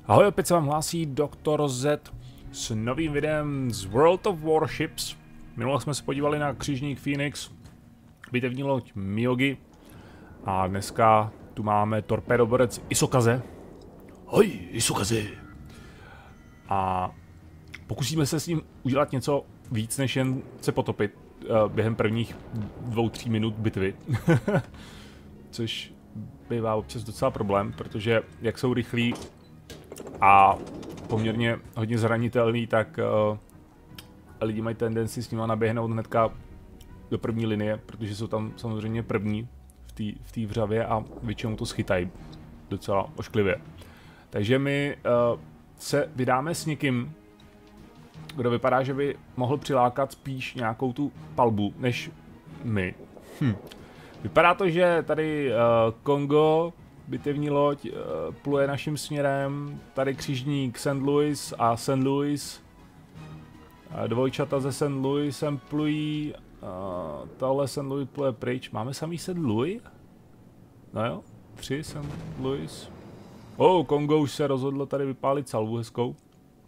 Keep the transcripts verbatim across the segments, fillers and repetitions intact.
Ahoj, opět se vám hlásí doktor Z s novým videem z World of Warships. Minule jsme se podívali na křižník Phoenix, bitevní loď Myogi a dneska tu máme torpédoborec Isokaze. Hoj, Isokaze! A pokusíme se s ním udělat něco víc, než jen se potopit uh, během prvních dvou, tří minut bitvy. Což bývá občas docela problém, protože jak jsou rychlí a poměrně hodně zranitelný, tak uh, lidi mají tendenci s nima naběhnout hnedka do první linie, protože jsou tam samozřejmě první v té vřavě a většinou to schytají docela ošklivě. Takže my uh, se vydáme s někým, kdo vypadá, že by mohl přilákat spíš nějakou tu palbu, než my. Hm. Vypadá to, že tady uh, Kongo, bitevní loď, uh, pluje naším směrem, tady křižník Saint Louis a Saint Louis. Uh, dvojčata ze Saint Louisem plují, uh, tohle Saint Louis pluje pryč. Máme samý Saint Louis? No jo, tři Saint Louis. Oh, Kongo už se rozhodlo tady vypálit salvu hezkou. Uh,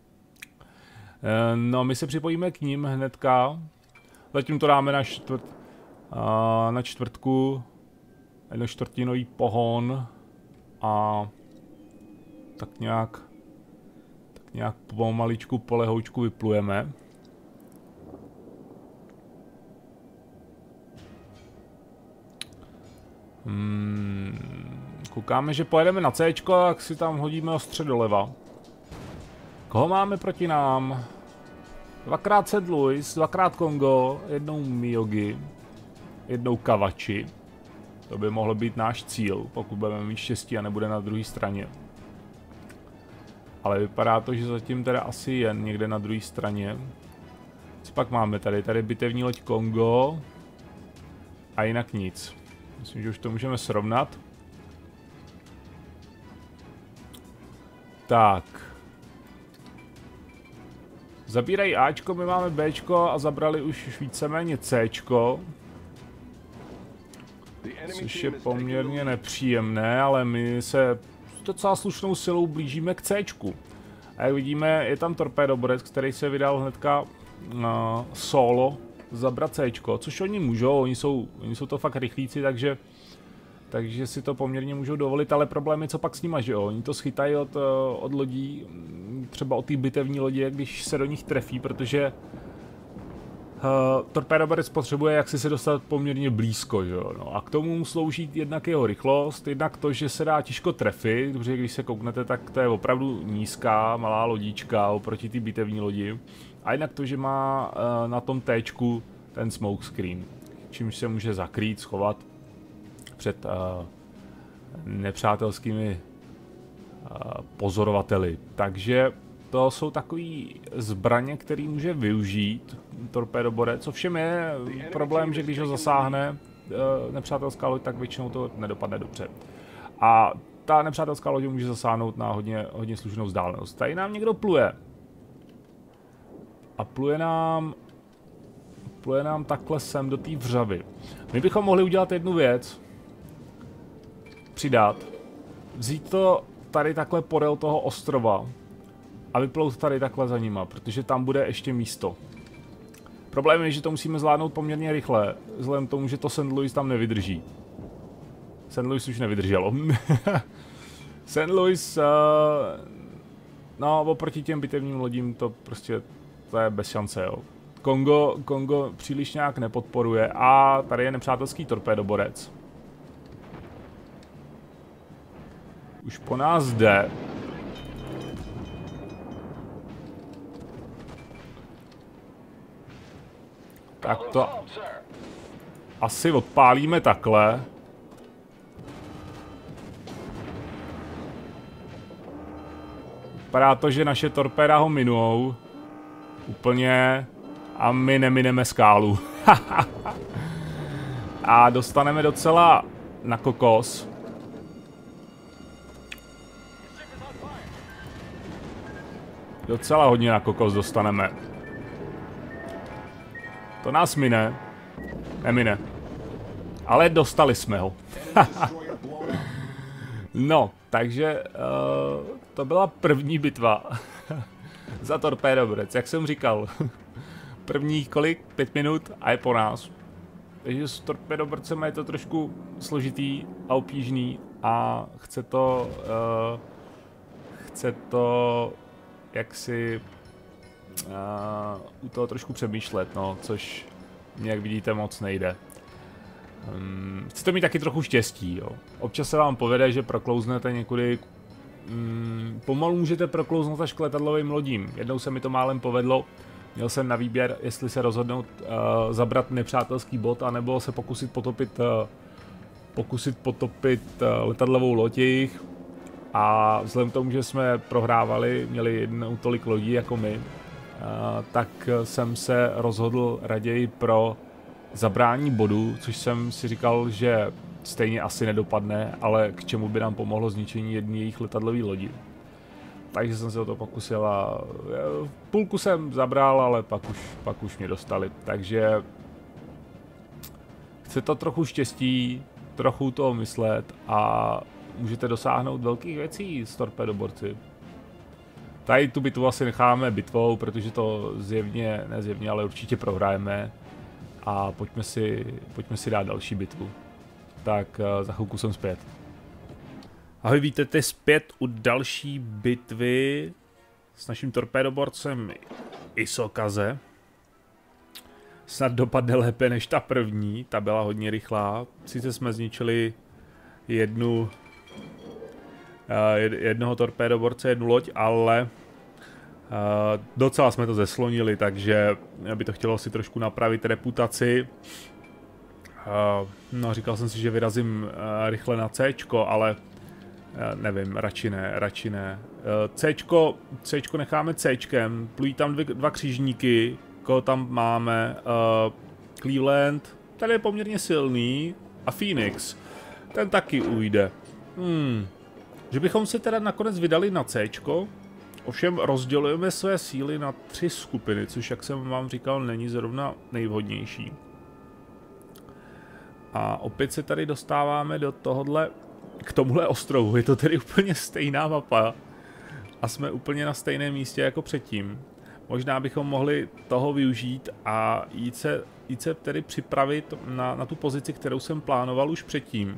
no, my se připojíme k ním hnedka. Zatím to dáme na čtvrt, uh, na čtvrtku. Jednočtvrtinový pohon. A tak nějak, tak nějak pomaličku, polehoučku vyplujeme. Hmm, koukáme, že pojedeme na C, tak si tam hodíme ostře doleva. Koho máme proti nám? Dvakrát Saint Louis, dvakrát Kongo, jednou Myogi, jednou Kawachi. To by mohl být náš cíl, pokud budeme mít štěstí a nebude na druhé straně. Ale vypadá to, že zatím teda asi jen někde na druhé straně. Co pak máme tady? Tady bitevní loď Kongo. A jinak nic. Myslím, že už to můžeme srovnat. Tak. Zabírají Ačko, my máme Bčko a zabrali už víceméně Cčko. Což je poměrně nepříjemné, ale my se docela slušnou silou blížíme k Cčku. A jak vidíme, je tam torpédoborec, který se vydal hnedka uh, solo zabrat Cčko, což oni můžou, oni jsou, oni jsou to fakt rychlíci, takže, takže si to poměrně můžou dovolit, ale problém je, co pak s nima, že jo? Oni to schytají od, od lodí, třeba od té bitevní lodě, když se do nich trefí, protože Uh, torpédoborec potřebuje jak si se dostat poměrně blízko, že jo? No, a k tomu slouží jednak jeho rychlost, jednak to, že se dá těžko trefit, protože když se kouknete, tak to je opravdu nízká, malá lodička oproti té bitevní lodi. A jednak to, že má uh, na tom Tčku ten smoke screen, čímž se může zakrýt, schovat před uh, nepřátelskými uh, pozorovateli. Takže to jsou takový zbraně, který může využít torpédoborec. Ovšem je problém, že když ho zasáhne uh, nepřátelská loď, tak většinou to nedopadne dobře. A ta nepřátelská loď může zasáhnout na hodně, hodně slušnou vzdálenost. Tady nám někdo pluje. A pluje nám, pluje nám takhle sem do té vřavy. My bychom mohli udělat jednu věc. Přidat. Vzít to tady takhle podél toho ostrova. A vyplout tady takhle za nima, protože tam bude ještě místo. Problém je, že to musíme zvládnout poměrně rychle, vzhledem k tomu, že to Saint Louis tam nevydrží. Saint Louis už nevydrželo. Saint Louis, uh, no oproti těm bitevním lodím to prostě, to je bez šance, jo. Kongo, Kongo příliš nějak nepodporuje a tady je nepřátelský torpédoborec. Už po nás jde. Tak to asi odpálíme takhle. Vypadá to, že naše torpéda ho minou. Úplně. A my nemineme skálu. A dostaneme docela na kokos. Docela hodně na kokos dostaneme. To nás mine. Nemine. Ale dostali jsme ho. No, takže uh, to byla první bitva za torpédoborec, jak jsem říkal. První kolik? Pět minut a je po nás. Takže s torpédoborcem je to trošku složitý a obtížný a chce to, uh, chce to jaksi uh, u toho trošku přemýšlet, no, což jak vidíte moc nejde. Um, chcete mít taky trochu štěstí, jo. Občas se vám povede, že proklouznete někudy, um, pomalu můžete proklouznout až k letadlovým lodím. Jednou se mi to málem povedlo. Měl jsem na výběr, jestli se rozhodnout uh, zabrat nepřátelský bod, anebo se pokusit potopit, uh, pokusit potopit uh, letadlovou loď jejich. A vzhledem k tomu, že jsme prohrávali, měli jednou tolik lodí jako my, uh, tak jsem se rozhodl raději pro zabrání bodu, což jsem si říkal, že stejně asi nedopadne, ale k čemu by nám pomohlo zničení jedné jejich letadlové lodi. Takže jsem se o to pokusil a půlku jsem zabral, ale pak už, pak už mě dostali. Takže chce to trochu štěstí, trochu toho myslet a můžete dosáhnout velkých věcí s torpédoborci. Tady tu bitvu asi necháme bitvou, protože to zjevně, ne zjevně, ale určitě prohrajeme. A pojďme si, pojďme si dát další bitvu. Tak za chvilku jsem zpět. Ahoj, vítejte zpět u další bitvy s naším torpédoborcem Isokaze. Snad dopadne lépe než ta první, ta byla hodně rychlá. Sice jsme zničili jednu, jednoho torpédoborce, jednu loď, ale docela jsme to zeslonili, takže by to chtělo si trošku napravit reputaci. No, říkal jsem si, že vyrazím rychle na Cčko, ale nevím, radši ne, radši ne. Cčko, Cčko necháme Cčkem, plují tam dvě, dva křižníky, koho tam máme, uh, Cleveland, ten je poměrně silný, a Phoenix, ten taky ujde. Hmm. Že bychom se teda nakonec vydali na Cčko, ovšem rozdělujeme své síly na tři skupiny, což, jak jsem vám říkal, není zrovna nejvhodnější. A opět se tady dostáváme do tohohle, k tomuhle ostrovu, je to tedy úplně stejná mapa a jsme úplně na stejném místě jako předtím. Možná bychom mohli toho využít a jít se, jít se tedy připravit na, na tu pozici, kterou jsem plánoval už předtím.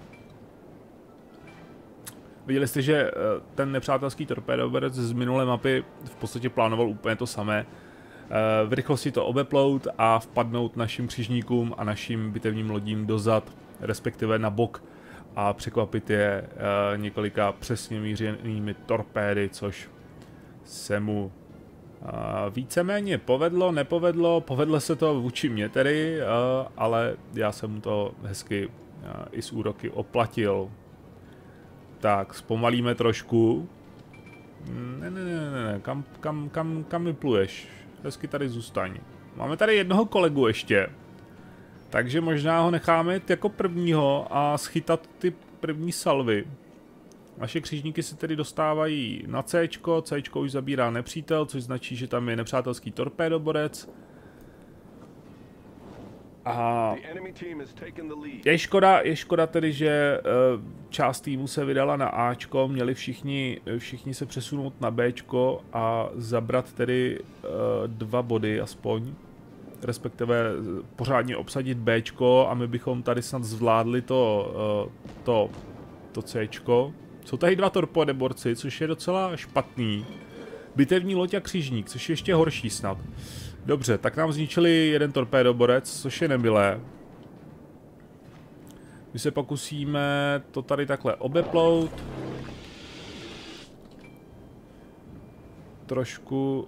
Viděli jste, že ten nepřátelský torpédoborec z minulé mapy v podstatě plánoval úplně to samé. V rychlosti to obeplout a vpadnout našim křižníkům a našim bitevním lodím dozad, respektive na bok, a překvapit je uh, několika přesně mířenými torpédy, což se mu uh, víceméně povedlo, nepovedlo, povedlo se to vůči mě tedy, uh, ale já jsem mu to hezky uh, i s úroky oplatil. Tak, zpomalíme trošku. Ne, ne, ne, ne, ne. Kam, kam, kam, kam mi pluješ? Hezky tady zůstaň. Máme tady jednoho kolegu ještě. Takže možná ho necháme jako prvního a schytat ty první salvy. Naše křižníky se tedy dostávají na Cčko, Cčko už zabírá nepřítel, což značí, že tam je nepřátelský torpédoborec. A je škoda, je škoda tedy, že uh, část týmu se vydala na Ačko, měli všichni, všichni se přesunout na Bčko a zabrat tedy uh, dva body aspoň. Respektive pořádně obsadit Bčko a my bychom tady snad zvládli to, uh, to, to Cčko. Jsou tady dva torpédoborci, což je docela špatný. Bitevní loď a křižník, což je ještě horší snad. Dobře, tak nám zničili jeden torpédoborec, což je nemilé. My se pokusíme to tady takhle obeplout. Trošku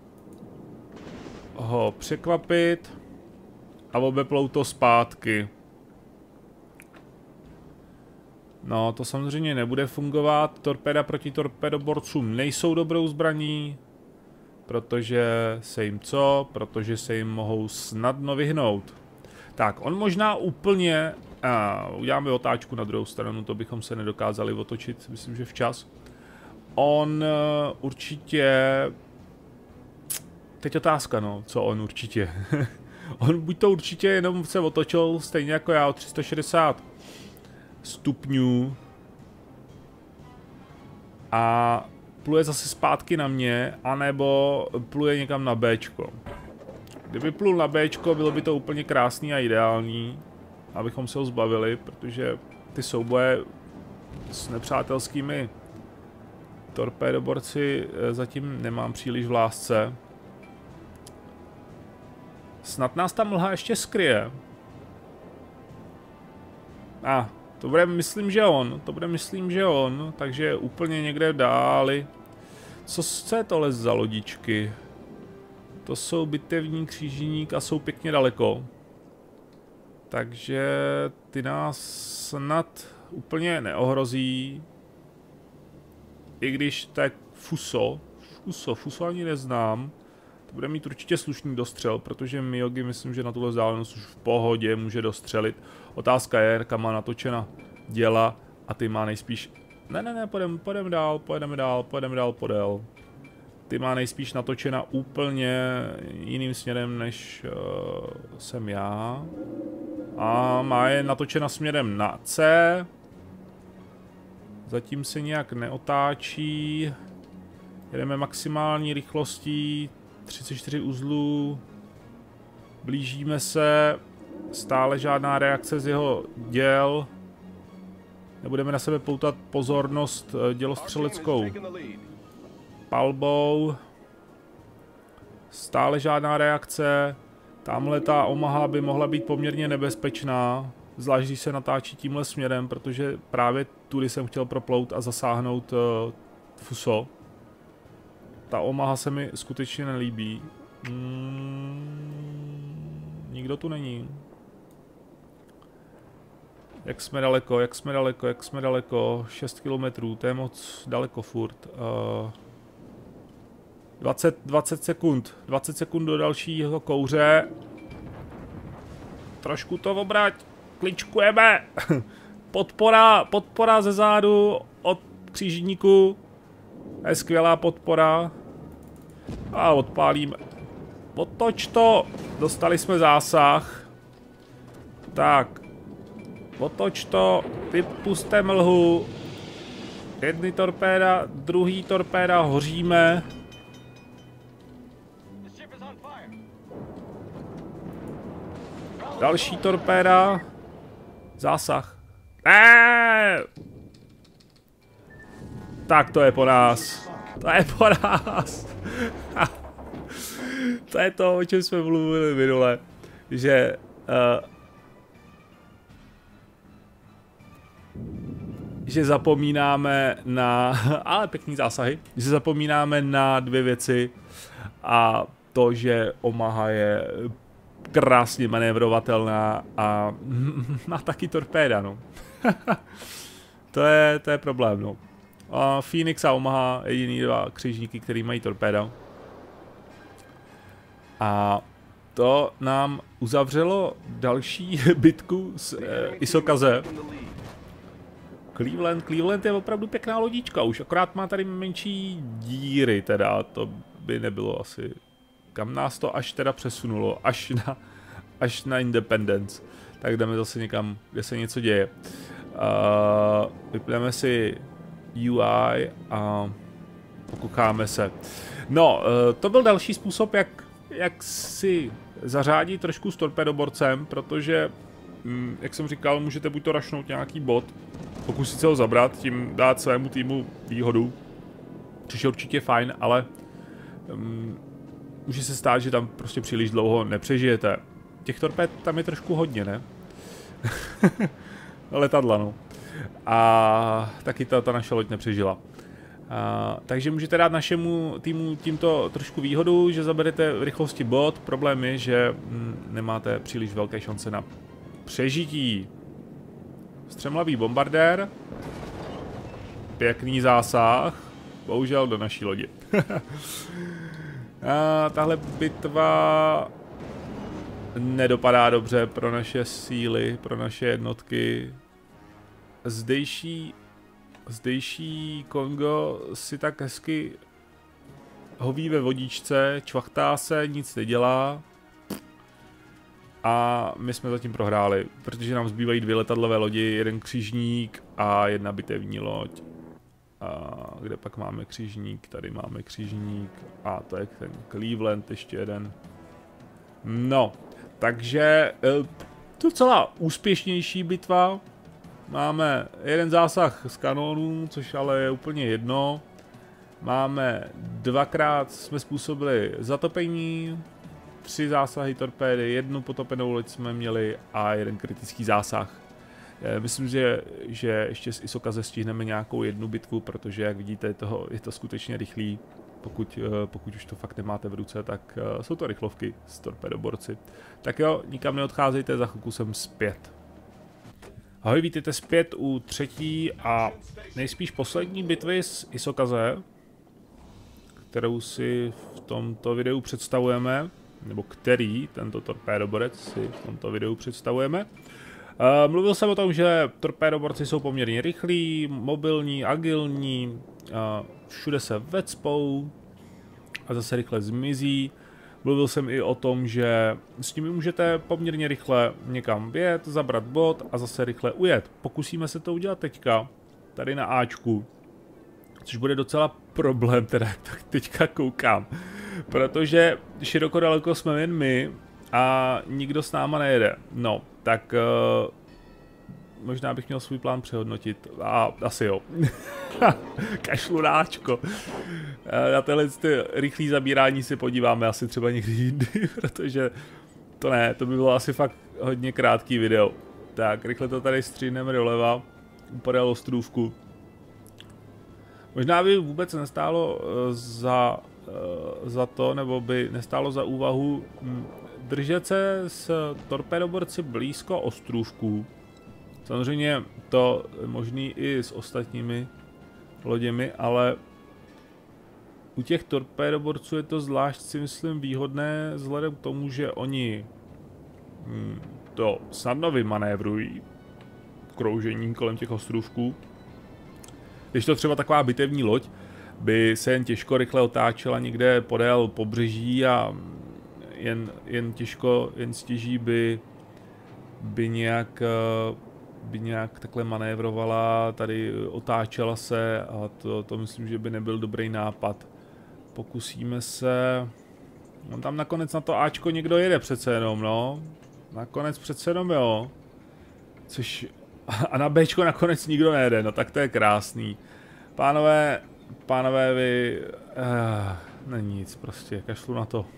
ho překvapit a obeplout to zpátky. No, to samozřejmě nebude fungovat. Torpéda proti torpédoborcům nejsou dobrou zbraní, protože se jim co? Protože se jim mohou snadno vyhnout. Tak, on možná úplně... A, uděláme otáčku na druhou stranu, to bychom se nedokázali otočit, myslím, že včas. On uh, určitě... Teď otázka, no, co on určitě. On buď to určitě jenom se otočil, stejně jako já, o tři sta šedesát stupňů. A pluje zase zpátky na mě, anebo pluje někam na Bčko. Kdyby plul na Bčko, bylo by to úplně krásný a ideální, abychom se ho zbavili, protože ty souboje s nepřátelskými torpédoborci zatím nemám příliš v lásce. Snad nás ta mlha ještě skryje. A, ah, to bude, myslím, že on, to bude, myslím, že on, takže úplně někde dáli. Co, co je tohle za lodičky? To jsou bitevní křížník a jsou pěkně daleko. Takže ty nás snad úplně neohrozí. I když to je Fuso. Fuso, Fuso ani neznám. To bude mít určitě slušný dostřel, protože Myogi myslím, že na tuhle vzdálenost už v pohodě může dostřelit. Otázka je, kam má natočena děla a ty má nejspíš... Ne, ne, ne, pojedeme pojedem dál, pojedeme dál, pojedeme dál podél. Ty má nejspíš natočena úplně jiným směrem, než uh, jsem já. A má je natočena směrem na C. Zatím se nějak neotáčí. Jedeme maximální rychlostí, třicet čtyři uzlů. Blížíme se, stále žádná reakce z jeho děl. Nebudeme na sebe poutat pozornost dělostřeleckou palbou. Stále žádná reakce. Tamhle ta Omaha by mohla být poměrně nebezpečná, zvlášť když se natáčí tímhle směrem, protože právě tudy jsem chtěl proplout a zasáhnout uh, Fuso. Ta Omaha se mi skutečně nelíbí. Mm, nikdo tu není. Jak jsme daleko, jak jsme daleko, jak jsme daleko. šest kilometrů, to je moc daleko furt. Uh, dvacet, dvacet sekund, dvacet sekund do dalšího kouře. Trošku to obrať, kličkujeme. Podpora, podpora ze zádu od křížníku. To je skvělá podpora. A odpálíme. Otoč to, dostali jsme zásah. Tak. Otoč to, vypuste mlhu. Jedný torpéda, druhý torpéda, hoříme. Další torpéda. Zásah. Eee! Tak to je po nás. To je po nás. To je to, o čem jsme mluvili minule. Že... Uh, že zapomínáme na... ale pěkný zásahy. Že zapomínáme na dvě věci. A to, že Omaha je krásně manévrovatelná a má taky torpéda, no. to, je, to je problém, no. A Phoenix a Omaha, jediný dva křižníky, který mají torpéda. A to nám uzavřelo další bitku s eh, Isokaze. Cleveland, Cleveland je opravdu pěkná lodička už, akorát má tady menší díry teda, to by nebylo asi... Kam nás to až teda přesunulo, až na, až na Independence. Tak jdeme zase někam, kde se něco děje. Uh, vypneme si U I a pokucháme se. No, uh, to byl další způsob, jak, jak si zařádit trošku s torpedoborcem, protože, mm, jak jsem říkal, můžete buď to rašnout nějaký bod, pokusit se ho zabrat, tím dát svému týmu výhodu, což je určitě fajn, ale um, může se stát, že tam prostě příliš dlouho nepřežijete. Těch torpéd tam je trošku hodně, ne? Letadla, no. A taky ta, ta naše loď nepřežila. A, takže můžete dát našemu týmu tímto trošku výhodu, že zaberete v rychlosti bod. Problém je, že hm, nemáte příliš velké šance na přežití. Střemlavý bombardér. Pěkný zásah. Bohužel do naší lodi. A tahle bitva nedopadá dobře pro naše síly, pro naše jednotky. Zdejší, zdejší Kongo si tak hezky hoví ve vodičce, čvachtá se, nic nedělá. A my jsme zatím prohráli, protože nám zbývají dvě letadlové lodi, jeden křižník a jedna bitevní loď. A kde pak máme křižník? Tady máme křižník. A to je ten Cleveland, ještě jeden. No, takže docela úspěšnější bitva. Máme jeden zásah z kanónů, což ale je úplně jedno. Máme dvakrát jsme způsobili zatopení, tři zásahy torpédy, jednu potopenou loď jsme měli a jeden kritický zásah. Myslím, že, že ještě s Isokaze stihneme nějakou jednu bitvu, protože jak vidíte, je, toho, je to skutečně rychlý. Pokud, pokud už to fakt nemáte v ruce, tak jsou to rychlovky s torpédoborci. Tak jo, nikam neodcházejte, za chvilku jsem zpět. Ahoj, vítejte zpět u třetí a nejspíš poslední bitvy s Isokaze, kterou si v tomto videu představujeme, nebo který tento torpédoborec si v tomto videu představujeme. Uh, mluvil jsem o tom, že torpédoborci jsou poměrně rychlí, mobilní, agilní, uh, všude se vecpou a zase rychle zmizí. Mluvil jsem i o tom, že s nimi můžete poměrně rychle někam vjet, zabrat bod a zase rychle ujet. Pokusíme se to udělat teďka, tady na Ačku, což bude docela problém, teda tak teďka koukám, protože široko daleko jsme jen my a nikdo s náma nejede. No, tak uh, možná bych měl svůj plán přehodnotit. A asi jo. Kašlu na Ačko. Na tyhle ty rychlý zabírání si podíváme asi třeba někdy jindy, protože to ne, to by bylo asi fakt hodně krátký video. Tak, rychle to tady stříhneme doleva, podél ostrůvku. Možná by vůbec nestálo za, za to, nebo by nestálo za úvahu držet se s torpédoborci blízko ostrůvků. Samozřejmě to je možný i s ostatními loděmi, ale u těch torpédoborců je to zvlášť, si myslím, výhodné vzhledem k tomu, že oni hm, to snadno vymanévrují kroužení kolem těch ostrůvků. Když to třeba taková bitevní loď by se jen těžko rychle otáčela někde podél pobřeží a jen, jen těžko, jen stěží by, by nějak by nějak takhle manévrovala, tady otáčela se a to, to myslím, že by nebyl dobrý nápad. Pokusíme se... On tam nakonec na to Ačko někdo jede přece jenom, no. Nakonec přece jenom jo. Což... A na Bčko nakonec nikdo nejede, no tak to je krásný. Pánové, pánové vy... Uh, není nic prostě, kašlu na to.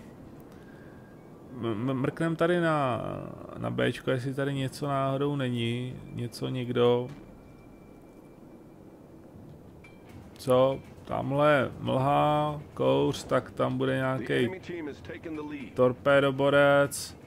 Mrknem tady na, na Bčko, jestli tady něco náhodou není, něco někdo. Co? Tamhle mlha, kouř, tak tam bude nějaký torpédoborec.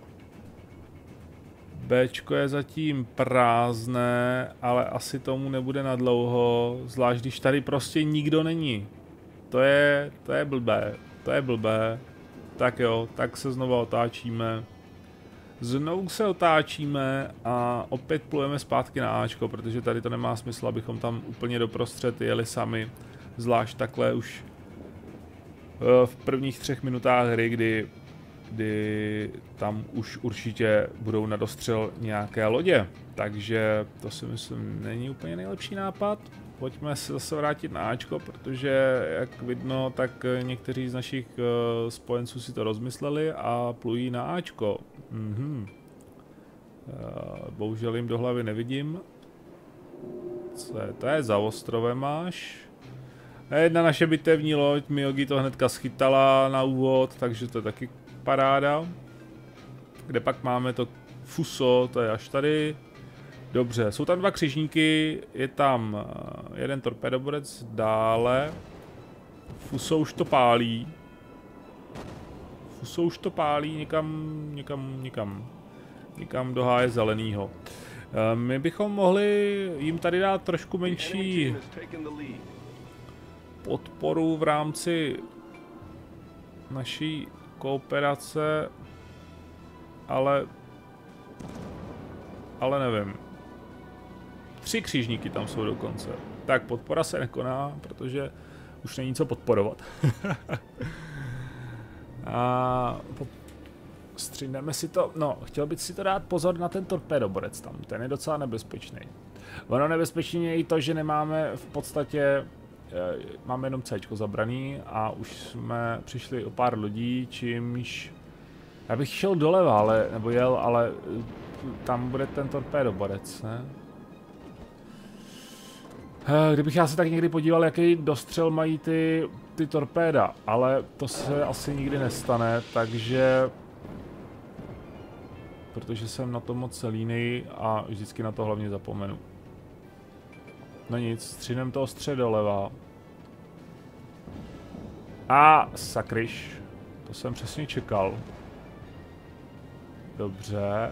Bčko je zatím prázdné, ale asi tomu nebude na dlouho, zvlášť když tady prostě nikdo není. To je, to je blbé, to je blbé. Tak jo, tak se znovu otáčíme. Znovu se otáčíme a opět plujeme zpátky na Ačko, protože tady to nemá smysl, abychom tam úplně doprostřed jeli sami. Zvlášť takhle už v prvních třech minutách hry, kdy, kdy tam už určitě budou na dostřel nějaké lodě. Takže to si myslím není úplně nejlepší nápad. Pojďme se zase vrátit na Ačko, protože jak vidno, tak někteří z našich uh, spojenců si to rozmysleli a plují na Ačko. Mhm. Uh, bohužel jim do hlavy nevidím. Co je? To je za ostrovem máš. Jedna naše bitevní loď, Miyogi to hnedka schytala na úvod, takže to je taky paráda. Kde pak máme to Fuso, to je až tady. Dobře, jsou tam dva křižníky, je tam jeden torpédoborec dále. Fuso už to pálí. Fuso už to pálí někam, někam, někam. Někam do háje zelenýho. My bychom mohli jim tady dát trošku menší podporu v rámci naší kooperace, ale, ale nevím. Tři křižníky tam jsou dokonce. Tak podpora se nekoná, protože už není co podporovat. A stříhneme si to. No, chtěl bych si to dát pozor na ten torpédoborec tam. Ten je docela nebezpečný. Ono nebezpečný je i to, že nemáme v podstatě máme jenom C zabraný a už jsme přišli o pár lodí, čímž já bych šel doleva, ale, nebo jel, ale tam bude ten torpédoborec, ne? Kdybych já se tak někdy podíval, jaký dostřel mají ty, ty torpéda, ale to se asi nikdy nestane, takže... Protože jsem na to moc línej a vždycky na to hlavně zapomenu. No nic, střinem to ostře doleva. A sakryš, to jsem přesně čekal. Dobře.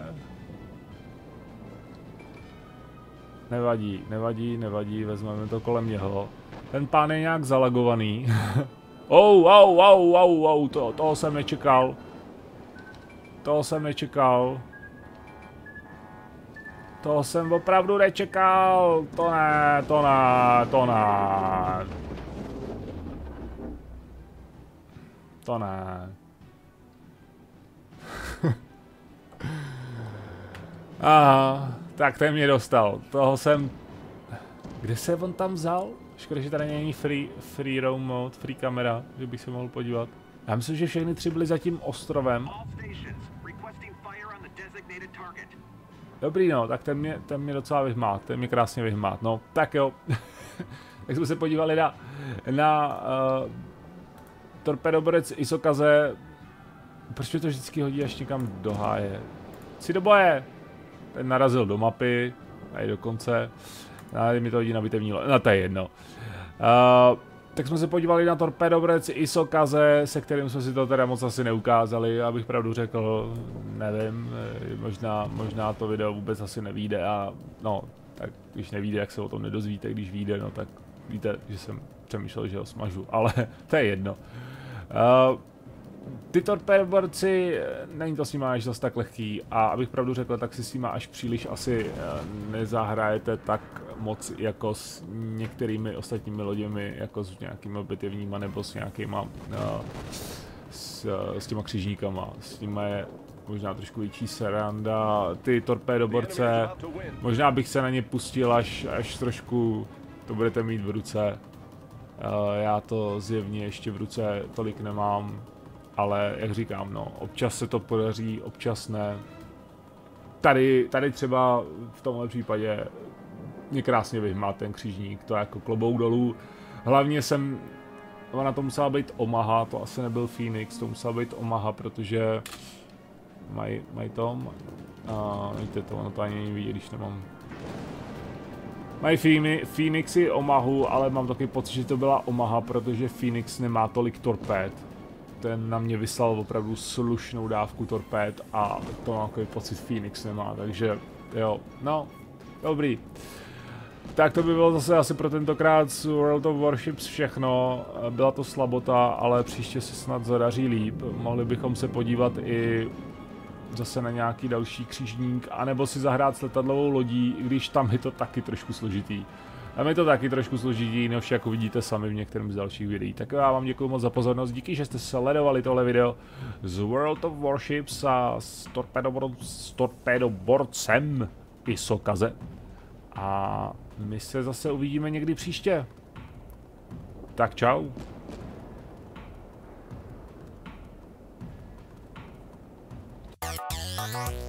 Nevadí, nevadí, nevadí, vezmeme to kolem něho. Ten pán je nějak zalagovaný. Ou, ou, ou, ou, ou, to, toho jsem nečekal. Toho jsem nečekal. To jsem opravdu nečekal. To ne, to ne, to ne. To ne. Aha, tak ten mě dostal. Toho jsem... Kde se on tam vzal? Škoda, že tady není free, free roam mode, free kamera, že bych se mohl podívat. Já myslím, že všechny tři byly za tím ostrovem. Dobrý no, tak ten mě, ten mě docela vyhmát, ten mě krásně vyhmát, no, tak jo. Tak jsme se podívali na, na uh, torpedoborec Isokaze. Proč mi to vždycky hodí až někam do háje? Si do boje! Ten narazil do mapy, tady dokonce. A mi to hodí na bitevní loď, no to je jedno. Uh, tak jsme se podívali na torpedoborec Isokaze, se kterým jsme si to teda moc asi neukázali, abych pravdu řekl, nevím, možná, možná to video vůbec asi nevyjde a no, tak když nevyjde, jak se o tom nedozvíte, když vyjde, no tak víte, že jsem přemýšlel, že ho smažu, ale to je jedno. Uh, Ty torpédoborci, není to s nima až zase tak lehký a abych pravdu řekl, tak si s nima až příliš asi nezahrajete tak moc jako s některými ostatními loděmi, jako s nějakými bitevníma nebo s nějakýma, s, s těma křižníkama, s nima je možná trošku větší seranda. Ty torpédoborce, možná bych se na ně pustil až, až trošku to budete mít v ruce. Já to zjevně ještě v ruce tolik nemám. Ale jak říkám, no, občas se to podaří, občas ne. Tady, tady třeba v tomhle případě mě krásně vyhmá ten křižník, to je jako klobouk dolů. Hlavně jsem, ona to musela být Omaha, to asi nebyl Phoenix, to musela být Omaha, protože mají maj to, a víte to, ono to ani není vidět, když nemám. Mají Phoenixy Omahu, ale mám taky pocit, že to byla Omaha, protože Phoenix nemá tolik torpéd. Ten na mě vyslal opravdu slušnou dávku torpéd a to mám takový pocit Phoenix nemá, takže jo, no, dobrý. Tak to by bylo zase asi pro tentokrát z World of Warships všechno, byla to slabota, ale příště se snad zadaří líp, mohli bychom se podívat i zase na nějaký další křižník, anebo si zahrát s letadlovou lodí, i když tam je to taky trošku složitý. Tam je to taky trošku složitý, no však uvidíte sami v některém z dalších videí. Tak já vám děkuji moc za pozornost, díky, že jste sledovali tohle video z World of Warships a s, torpedobor s torpedoborcem Isokaze. A my se zase uvidíme někdy příště. Tak čau. Bye.